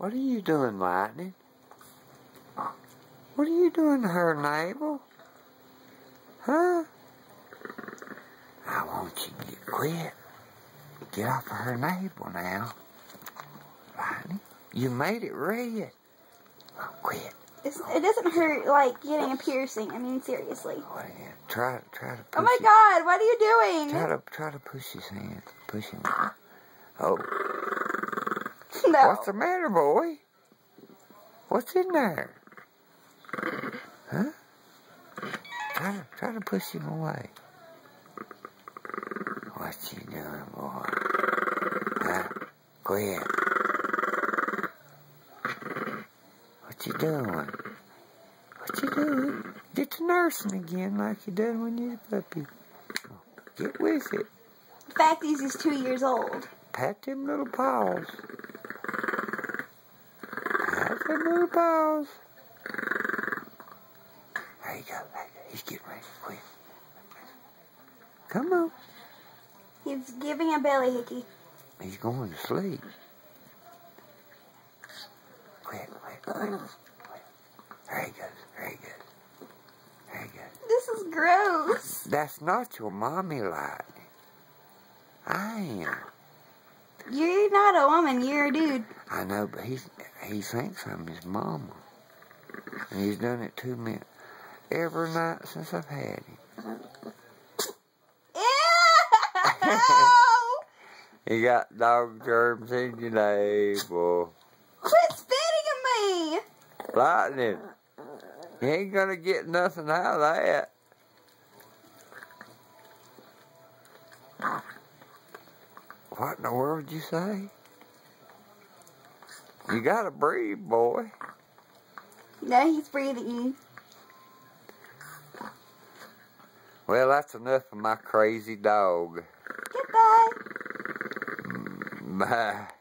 What are you doing, Lightning? What are you doing to her navel? Huh? I want you to quit. Get off of her navel now. Lightning, you made it red. Oh, quit. It doesn't hurt like getting a piercing. I mean, seriously. Oh, yeah. Try to push Oh my God! What are you doing? Try to push his hand. Push him. Oh. No. What's the matter, boy? What's in there? Huh? Try to push him away. What you doing, boy? Huh? Quit. What you doing? What you doing? Get to nursing again like you done when you was a puppy. Get with it. The fact is, he's 2 years old. Pat them little paws. Pat them little paws. There you go. He's getting ready to quit. Come on. He's giving a belly hickey. He's going to sleep. Quit. There he goes. There he goes. There he goes. This is gross. That's not your mommy, Lightning. I am. You're not a woman. You're a dude. I know, but he thinks I'm his mama. And he's done it to me every night since I've had him. Ew! You got dog germs in your navel. Quit spitting at me! Lightning, you ain't gonna get nothing out of that. What in the world did you say? You gotta breathe, boy. No, he's breathing. Well, that's enough of my crazy dog. Goodbye. Bye.